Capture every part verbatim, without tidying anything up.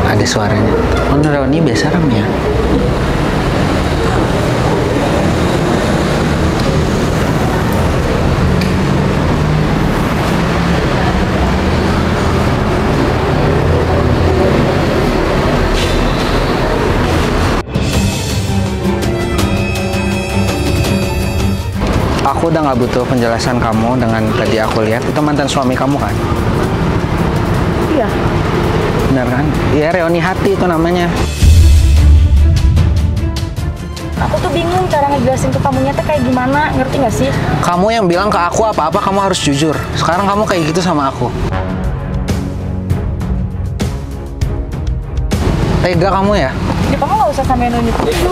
ada suaranya. Oh, Roni biasa ram ya. Aku udah nggak butuh penjelasan kamu dengan tadi aku lihat itu mantan suami kamu kan? Iya. Benar kan? Iya, reuni hati itu namanya. Aku tuh bingung cara ngejelasin ke kamunya tuh kayak gimana, ngerti nggak sih? Kamu yang bilang ke aku apa-apa kamu harus jujur. Sekarang kamu kayak gitu sama aku. Tega kamu ya? Ya kamu nggak usah sampai nunjuk itu.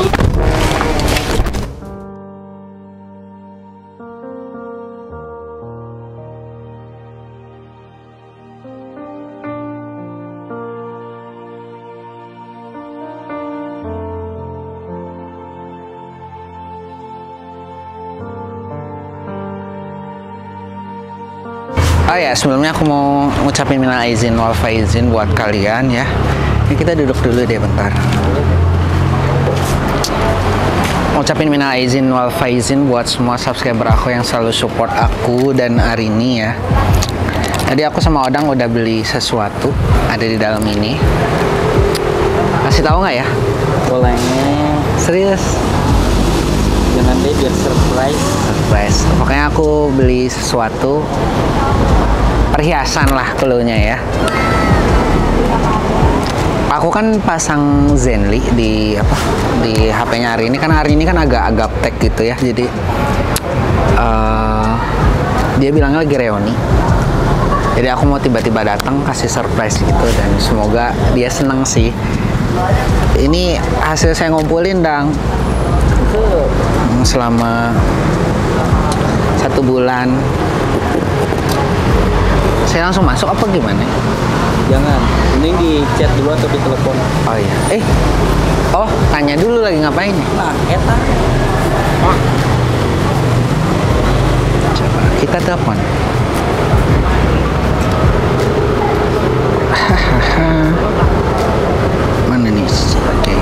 Oh ya, sebelumnya aku mau ngucapin minal aizin wal faizin buat kalian ya. Ini kita duduk dulu deh bentar. Ngucapin minal aizin wal faizin buat semua subscriber aku yang selalu support aku dan Arini ya. Tadi aku sama Odang udah beli sesuatu ada di dalam ini. Kasih tahu nggak ya? Boleh. Serius? Jangan deh, biar surprise. Surprise. Pokoknya aku beli sesuatu perhiasan lah cluenya ya. Aku kan pasang Zenly di apa di H P-nya hari ini kan hari ini kan agak agak tech gitu ya. Jadi uh, dia bilangnya lagi reuni. Jadi aku mau tiba-tiba datang kasih surprise gitu dan semoga dia seneng sih. Ini hasil saya ngumpulin dang selama satu bulan. Saya langsung masuk apa gimana? Jangan, ini di chat dulu atau di telepon. Oh iya. Eh, oh tanya dulu lagi ngapain nih? Nah, eta. Oh. Coba kita telepon. Mana nih? Oke.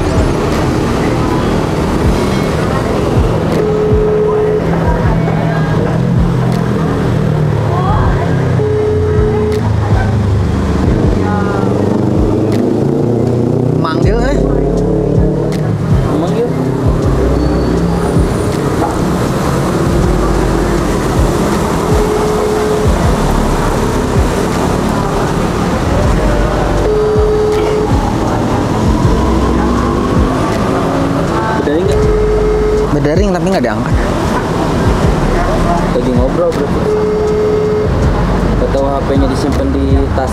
Manggil eh? Manggil. Bedari nggak? Berdering tapi nggak diangkat. Lagi ngobrol berarti. Atau H P-nya disimpan di tas.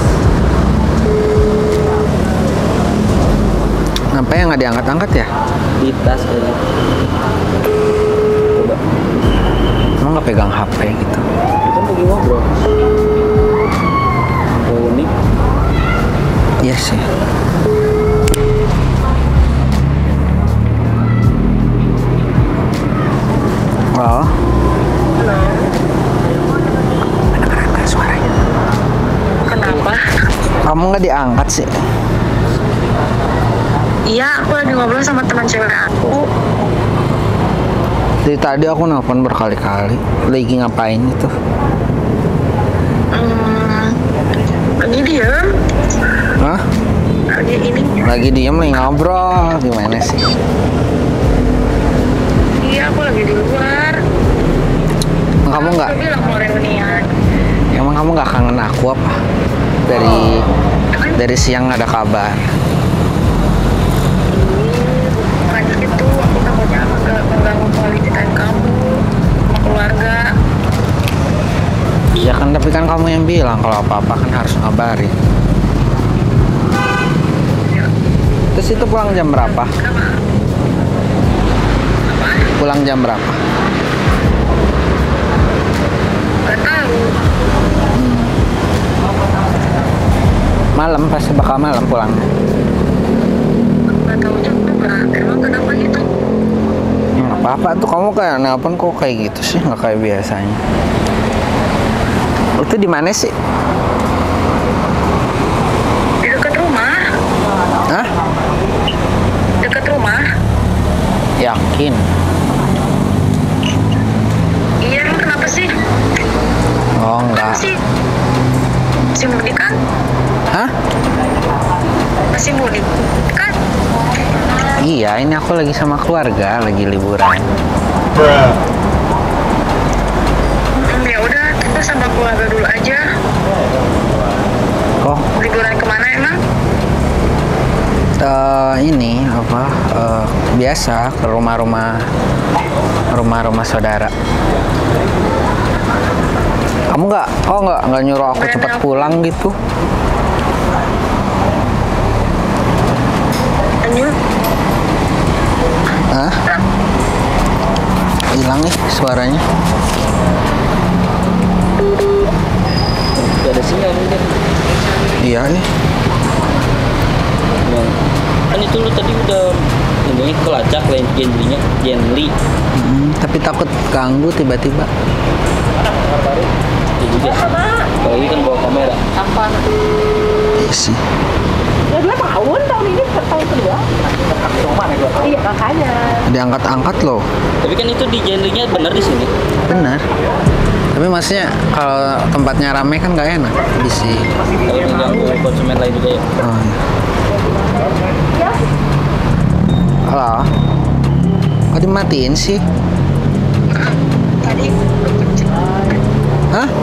Kenapa yang nggak diangkat-angkat ya? Di tas kayaknya. Coba. Emang nggak pegang H P gitu? Kita lagi ngobrol. Oh, unik. Iya sih. Halo? Kedengeran nggak suaranya? Kenapa? Kamu nggak diangkat sih? Iya, aku lagi ngobrol sama teman cewek aku. Dari tadi aku nelpon berkali-kali. Lagi ngapain itu? Hmm, lagi diem. Hah? Lagi ini. Lagi diem lagi ngobrol. Gimana sih? Iya, aku lagi di luar. Kamu nggak? Aku bilang mau reunian. Emang kamu nggak kangen aku apa? Dari dari siang nggak ada kabar. Bukan gitu, aku takutnya agak mengganggu quality time kamu sama keluarga. Ya kan, tapi kan kamu yang bilang kalau apa-apa kan harus ngabarin. Terus itu pulang jam berapa? Kenapa? Apa? Pulang jam berapa? Gak tahu. Malam, pasti bakal malam pulangnya. Gak tahu juga. Emang kenapa gitu? Nggak apa-apa tuh, kamu kayak nelpon kok kayak gitu sih, nggak kayak biasanya. Itu di mana sih? Di dekat rumah. mungkin. Iya, emang kenapa sih? Oh enggak. Sih, masih mudik kan? Hah? Masih mudik kan? Iya, ini aku lagi sama keluarga, lagi liburan. Hmm, ya udah, kita sama keluarga dulu aja. Kok Liburan kemana emang? eh, ini apa? eh, biasa ke rumah-rumah rumah-rumah saudara. Kamu nggak? Oh nggak nggak nyuruh aku cepat pulang gitu? Lanjut. Hah? Hilang nih suaranya. Gak ada sinyal mungkin. Iya nih. Ya. Kan itu lu tadi udah ini kelacak lain genlinya, genli. Hmm, tapi takut ganggu tiba-tiba. Ya juga sih. Apalagi kan bawa kamera. Iya sih. Ya dua tahun, tahun ini tahun kedua. Iya makanya. Diangkat-angkat loh. Tapi kan itu di genlinya bener di sini. Benar. Tapi maksudnya kalau tempatnya rame kan nggak enak. Bisa. Kalau mengganggu konsumen lain juga ya. Oh, iya. Halo. Kok dimatiin sih? Tadi Hah?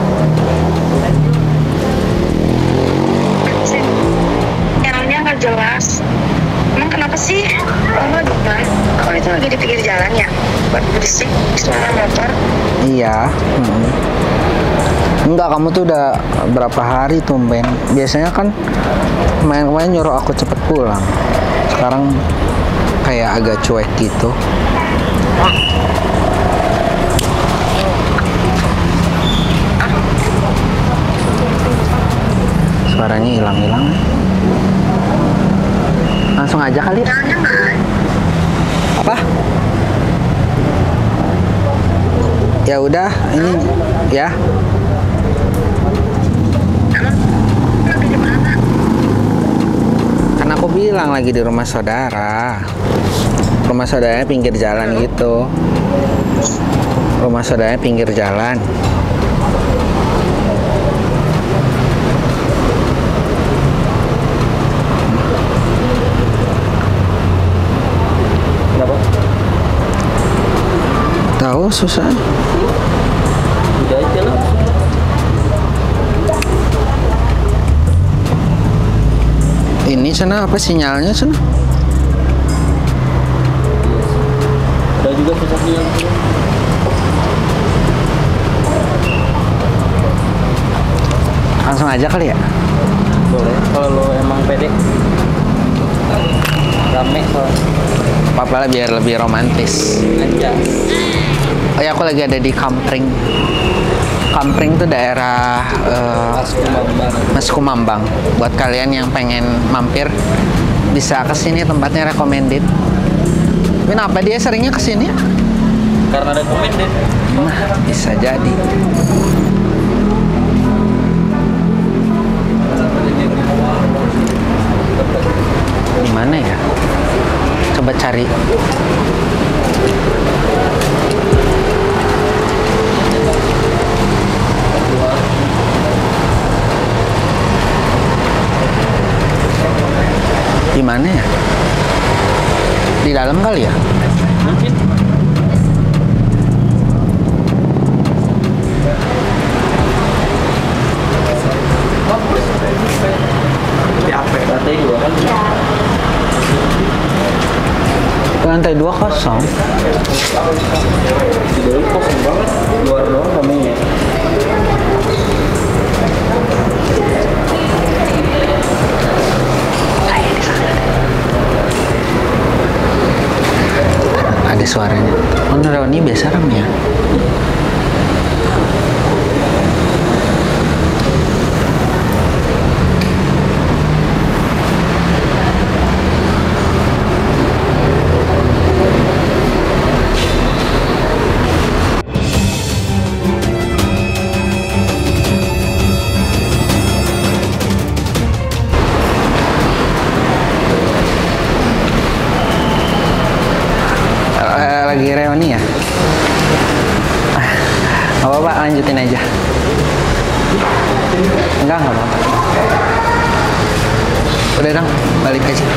channelnya nggak jelas. Emang kenapa sih? Oh, gimana? Oh, itu lagi di pinggir jalan ya? Buat berisik suara motor. Iya. Mm-mm. Enggak, kamu tuh udah berapa hari tumben. Biasanya kan kemarin-kemarin nyuruh aku cepet pulang. Sekarang kayak agak cuek gitu. Suaranya hilang-hilang. Langsung aja kali. Jalannya nggak? Apa? Ya udah, ini ya. Emang lagi di mana? Kan aku bilang lagi di rumah saudara. Rumah saudaranya pinggir jalan gitu. Rumah saudaranya pinggir jalan. Kenapa? Tahu susah. Udah aja lah. Ini sana apa sinyalnya sana? Udah juga susah sinyal. Langsung aja kali ya. Boleh. Kalau lo emang pede. Rame soalnya. Apa lah biar lebih romantis. Aja. Oh ya, aku lagi ada di Kampring. Kampring tuh daerah eh, Pas kumambang. Mas Kumambang. Buat kalian yang pengen mampir bisa ke sini, tempatnya recommended. Tapi kenapa dia seringnya ke sini? Karena ada komen deh. Nah, bisa jadi. Di mana ya? Coba cari. Di mana ya? Di dalam kali ya? Mungkin. Di apa? Lantai dua kan? Lantai dua kosong. Di dalam kosong banget. Luar doang ramenya. Ada suaranya. Oh, Roni biasa ram ya? Udah dong, balik aja.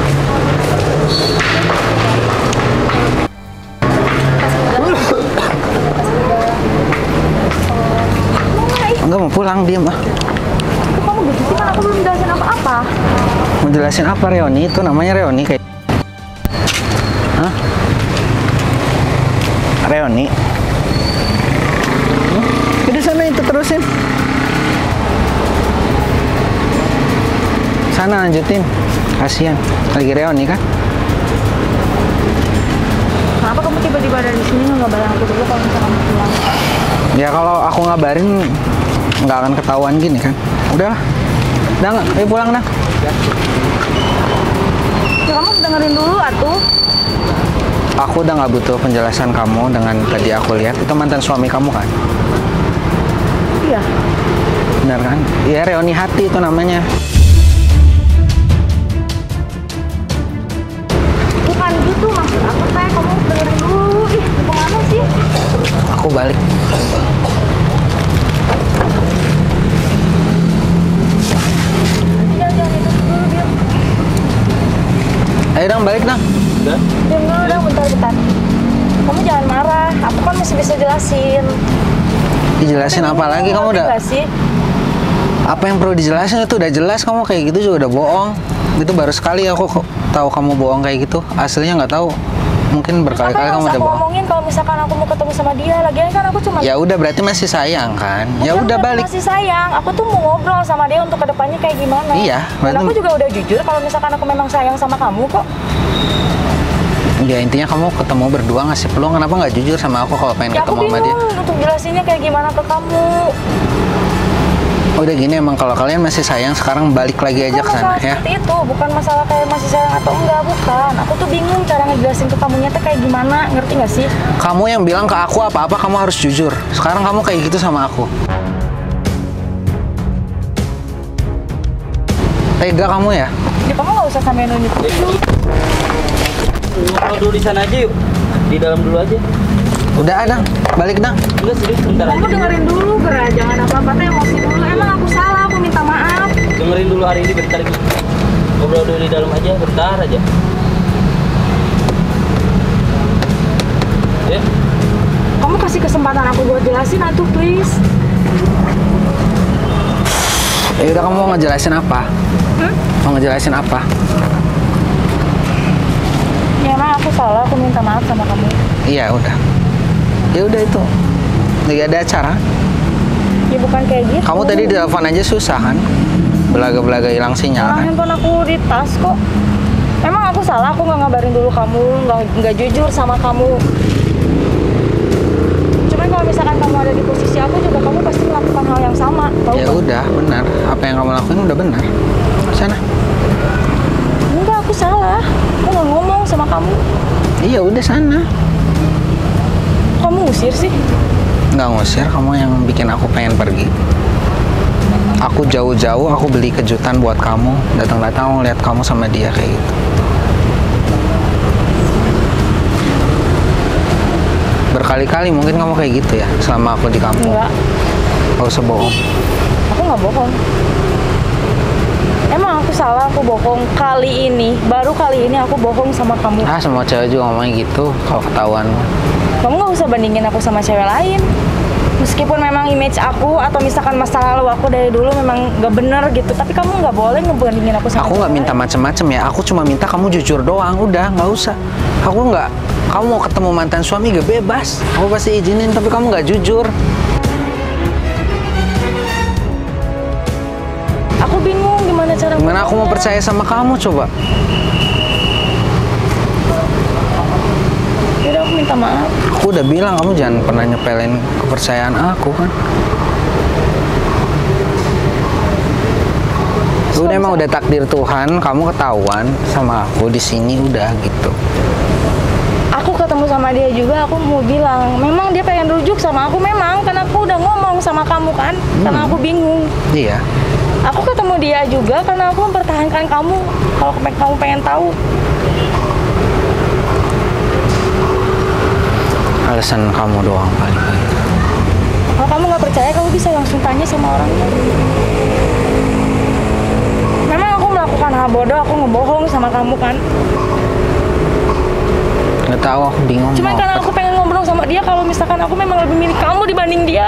Enggak mau pulang, diam ah. Kamu gitu sih, kan aku belum jelasin apa-apa. Mau jelasin apa Reoni? Itu namanya Reoni kayak. Hah? Reoni? Hmm? Udah sana itu terusin. Sana lanjutin. Kasian. Lagi Reoni kan? Kenapa kamu tiba-tiba ada di sini nggak ngabarin aku dulu kalau misalnya kamu pulang? Ya kalau aku ngabarin nggak akan ketahuan gini kan. Udahlah. Udah nggak? Ayo pulang dah. Ya kamu dengerin dulu atuh. Aku udah nggak butuh penjelasan kamu dengan tadi aku lihat itu mantan suami kamu kan? Iya. Benar kan? Iya Reoni hati itu namanya. Bukan gitu maksud aku teh, kamu dengerin dulu. Ih, gimana sih? Aku balik. Jangan jangan itu dulu diam. Ayo dong balik dong. Udah. Diam dulu dong, bentar-bentar. Kamu jangan marah, aku kan masih bisa jelasin. Dijelasin apa lagi kamu udah? Nggak sih? Apa yang perlu dijelasin itu udah jelas, kamu kayak gitu juga udah bohong. Itu baru sekali aku kok tahu kamu bohong kayak gitu. Aslinya nggak tahu. Mungkin berkali-kali kamu udah bohong. ngomongin kalau misalkan aku mau ketemu sama dia, lagian kan aku cuma Ya udah berarti masih sayang kan? Ya Bukan udah bukan balik. masih sayang, aku tuh mau ngobrol sama dia untuk kedepannya kayak gimana. Iya, Dan berarti- aku juga udah jujur kalau misalkan aku memang sayang sama kamu kok. Ya intinya kamu ketemu berdua ngasih peluang, kenapa nggak jujur sama aku kalau pengen Ya aku ketemu sama dia? bingung untuk jelasinnya kayak gimana ke kamu. Udah gini emang kalau kalian masih sayang sekarang balik lagi aja Bukan ke sana masalah ya. seperti itu, bukan masalah kayak masih sayang atau enggak, bukan. Aku tuh bingung cara ngejelasin ke kamunya tuh kayak gimana, ngerti nggak sih? Kamu yang bilang ke aku apa-apa kamu harus jujur. Sekarang kamu kayak gitu sama aku. Tega kamu ya? Ya kamu nggak usah sampai nunjuk. Ngobrol dulu di sana aja yuk. Di dalam dulu aja. Udah ada, balik dong. Enggak serius bentar Kamu aja. dengerin dulu, Gera. Jangan apa-apa teh emosi dulu. Emang aku salah, aku minta maaf. Dengerin dulu hari ini bentar lagi. Ngobrol dulu di dalam aja, bentar aja. Ya. Kamu kasih kesempatan aku buat jelasin atuh, please. Ya udah kamu mau ngejelasin apa? Hmm? Mau ngejelasin apa? Ya emang aku salah, aku minta maaf sama kamu. Iya udah. Ya udah itu. Lagi ada acara. Ya bukan kayak gitu. Kamu tadi di telepon aja susah kan? Belaga-belaga hilang sinyal Orang kan? handphone aku di tas kok. Emang aku salah, aku nggak ngabarin dulu kamu, nggak nggak jujur sama kamu. Cuman kalau misalkan kamu ada di posisi aku juga, kamu pasti melakukan hal yang sama. Tahu Ya nggak? udah benar. Apa yang kamu lakuin udah benar. Sana. Enggak, aku salah. Aku nggak ngomong sama kamu. Iya udah sana. Kamu usir sih. Nggak ngusir, kamu yang bikin aku pengen pergi. Aku jauh-jauh, aku beli kejutan buat kamu. Datang-datang aku lihat kamu sama dia kayak gitu. Berkali-kali mungkin kamu kayak gitu ya selama aku di kampung. Enggak, Gak usah bohong. aku nggak bohong. Emang aku salah, aku bohong kali ini. Baru kali ini aku bohong sama kamu. Ah semua cewek juga ngomongnya gitu kalau ketahuan. Kamu nggak usah bandingin aku sama cewek lain. Meskipun memang image aku atau misalkan masa lalu aku dari dulu memang nggak bener gitu, tapi kamu nggak boleh ngebandingin aku sama Aku nggak cewek minta lain. macem-macem ya. Aku cuma minta kamu jujur doang. Udah nggak usah. Aku nggak. Kamu mau ketemu mantan suami gak bebas. Aku pasti izinin tapi kamu nggak jujur. Aku bingung gimana cara Gimana aku mau ngomongnya. percaya sama kamu coba? Yaudah, aku minta maaf. Aku udah bilang kamu jangan pernah nyepelin kepercayaan aku kan. Udah emang udah takdir Tuhan, kamu ketahuan sama aku di sini udah gitu. Aku ketemu sama dia juga, aku mau bilang, memang dia pengen rujuk sama aku memang, karena aku udah ngomong sama kamu kan, karena aku bingung. Iya. Aku ketemu dia juga karena aku mempertahankan kamu. Kalau kamu pengen tahu, Alasan kamu doang paling. kalau kamu nggak percaya, kamu bisa langsung tanya sama orangnya. Memang aku melakukan setengah bodoh aku ngebohong sama kamu kan. Nggak tahu, aku bingung. Cuma mau karena apa. aku pengen ngobrol sama dia kalau misalkan aku memang lebih milih kamu dibanding dia.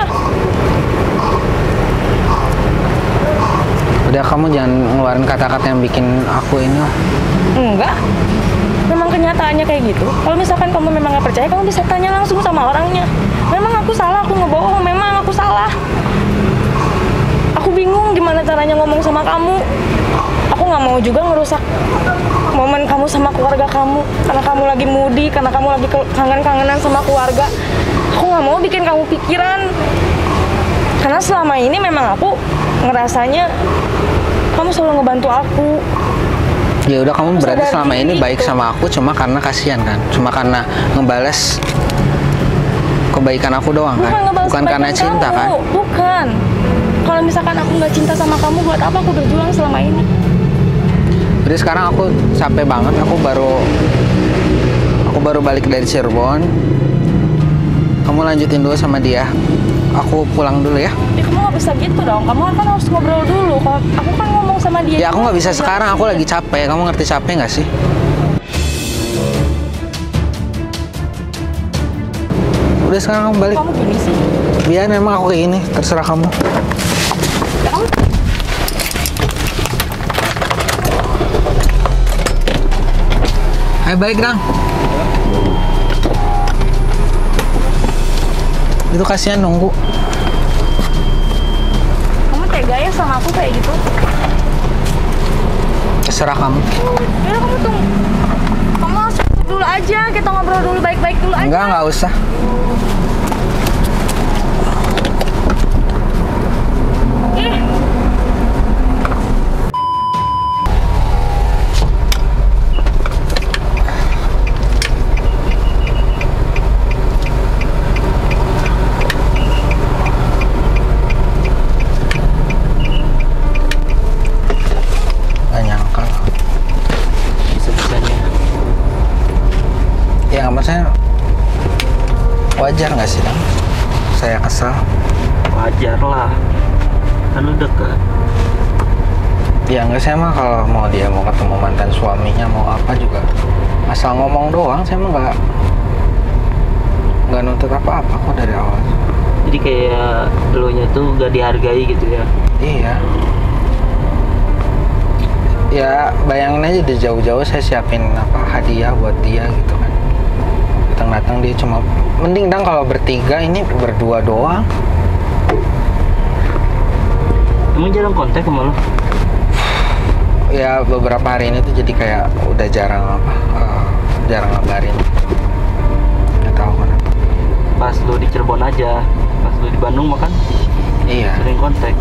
Udah, kamu jangan ngeluarin kata-kata yang bikin aku ini lah. Enggak. Memang kenyataannya kayak gitu. Kalau misalkan kamu memang nggak percaya, kamu bisa tanya langsung sama orangnya. Memang aku salah, aku ngebohong. Memang aku salah. Aku bingung gimana caranya ngomong sama kamu. Aku nggak mau juga ngerusak momen kamu sama keluarga kamu. Karena kamu lagi moody, karena kamu lagi ke- kangen-kangenan sama keluarga. Aku nggak mau bikin kamu pikiran. Karena selama ini memang aku ngerasanya kamu selalu ngebantu aku. Ya udah, kamu Aku berarti sadar selama ini diri baik gitu. sama aku cuma karena kasihan kan? Cuma karena ngebales kebaikan aku doang kan? Bukan ngebales Bukan karena kebaikan cinta kamu. kan? Bukan. Kalau misalkan aku nggak cinta sama kamu, buat apa aku berjuang selama ini? Jadi sekarang aku capek banget, aku baru aku baru balik dari Cirebon. Kamu lanjutin dulu sama dia. Aku pulang dulu ya. Ya kamu nggak bisa gitu dong. Kamu kan harus ngobrol dulu. Kalau aku kan ngomong sama dia. Ya aku juga. nggak bisa sekarang, aku lagi capek. Kamu ngerti capek nggak sih? Udah, sekarang kamu balik. Kamu gini sih. Biar memang aku kayak gini, terserah kamu. Ya, kamu Hai, baik dong. Itu kasihan nunggu. kamu tega ya sama aku kayak gitu. Terserah kamu. Ya kamu tunggu. Kamu harus tutup dulu aja. Kita ngobrol dulu baik-baik dulu aja. Enggak, nggak usah. Ih. Nggak nyangka. Bisa-bisanya. Ya nggak maksudnya, wajar nggak sih Dang? Saya kesal. Wajar lah. Kan lu deket. Ya nggak, saya mah kalau mau dia mau ketemu mantan suaminya mau apa juga asal ngomong doang, saya mah nggak nggak nuntut apa-apa kok dari awal. Jadi kayak lu nya tuh gak dihargai gitu ya. Iya. Ya bayangin aja di jauh-jauh saya siapin apa hadiah buat dia gitu kan. Datang-datang dia cuma, mending Dang kalau bertiga, ini berdua doang. Emang jarang kontak sama lu? Ya beberapa hari ini tuh jadi kayak udah jarang apa, eh, jarang ngabarin. Nggak tahu kenapa. Pas lu di Cirebon aja. Pas lu di Bandung mah kan Iya. sering kontak.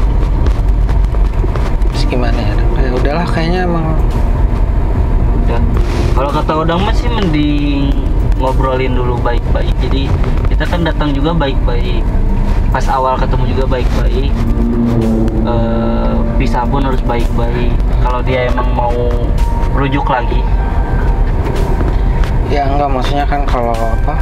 Terus gimana ya? Dang? Ya udahlah, kayaknya emang Udah. Kalau kata Odang mah sih mending ngobrolin dulu baik-baik. Jadi kita kan datang juga baik-baik. Pas awal ketemu juga baik-baik. Eh, pisah pun harus baik-baik. Kalau dia emang mau rujuk lagi, ya enggak, maksudnya kan kalau apa,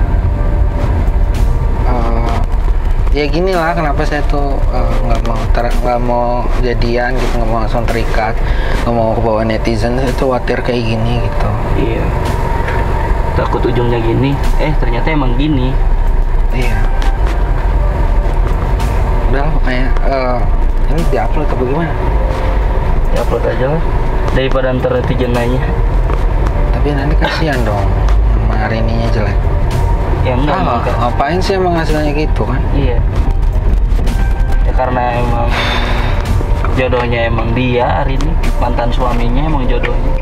eh, ya gini lah, kenapa saya tuh eh, nggak mau ter- nggak mau jadian gitu, nggak mau langsung terikat, nggak mau kebawa netizen, saya tuh khawatir kayak gini gitu. iya. Takut ujungnya gini. Eh ternyata emang gini. Iya. Udah lah, kayak eh, ini diupload atau bagaimana? Ya upload aja lah. Daripada ntar netizen nanya. Tapi nanti kasihan dong, sama hari ininya jelek. Ya enggak, Ah, enggak. ngapain sih emang hasilnya gitu kan? Iya. Ya karena emang jodohnya emang dia hari ini, mantan suaminya emang jodohnya.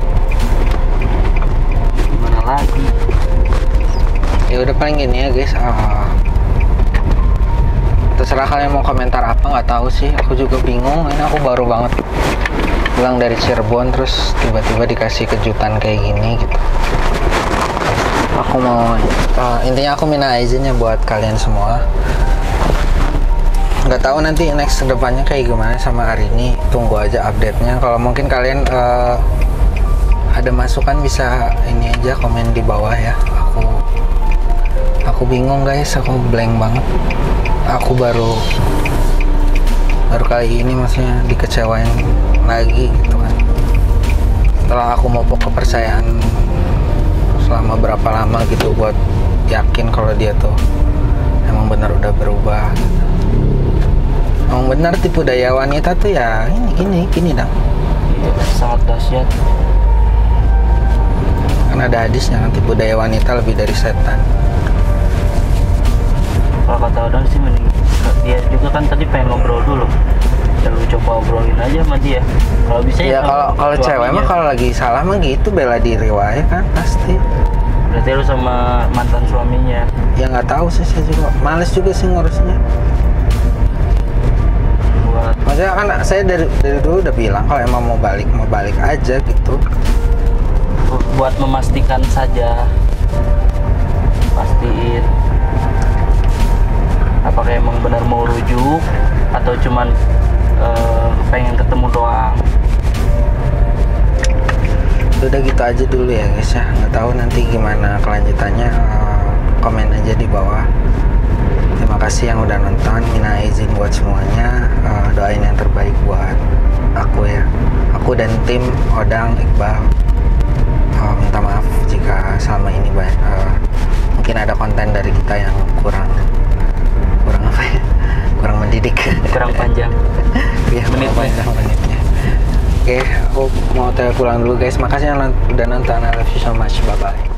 Gimana lagi? Ya udah, paling gini ya guys, ah, terserah kalian mau komentar apa, nggak tahu sih, aku juga bingung. Ini aku baru banget pulang dari Cirebon, terus tiba-tiba dikasih kejutan kayak gini gitu. Aku mau uh, intinya aku minta izinnya buat kalian semua. Nggak tahu nanti next kedepannya kayak gimana sama hari ini, tunggu aja update-nya. Kalau mungkin kalian uh, ada masukan bisa ini aja komen di bawah ya. Aku aku bingung guys, aku blank banget. Aku baru baru kali ini maksudnya dikecewain lagi gitu kan. setelah aku memupuk kepercayaan selama berapa lama gitu buat yakin kalau dia tuh emang benar udah berubah gitu. Emang benar tipu daya wanita tuh ya ini gini gini dong. Iya, sangat dahsyat. Kan ada hadisnya kan tipu daya wanita lebih dari setan. Kalau kata Odang sih mending dia juga kan tadi pengen ngobrol dulu. Ya lu coba obrolin aja sama dia. Kalau bisa Ya kalau kalau cewek suaminya. mah kalau lagi salah mah gitu bela diri wae kan pasti. Berarti lu sama mantan suaminya. Ya nggak tahu sih saya juga males juga sih ngurusnya. Buat Maksudnya kan saya dari dari dulu udah bilang kalau emang mau balik mau balik aja gitu. buat memastikan saja, pastiin apakah emang benar mau rujuk atau cuman uh, pengen ketemu doang. Udah gitu aja dulu ya guys ya, nggak tahu nanti gimana kelanjutannya, uh, komen aja di bawah. Terima kasih yang udah nonton, minta izin buat semuanya, uh, doain yang terbaik buat aku ya, aku dan tim Odang, Iqbal. Uh, minta maaf jika selama ini banyak, uh, mungkin ada konten dari kita yang kurang kurang apa ya, kurang mendidik, Kurang panjang. ya Menitnya. menitnya menitnya. Oke, aku mau pulang dulu guys. Makasih yang udah nonton. I love you so much. Bye bye.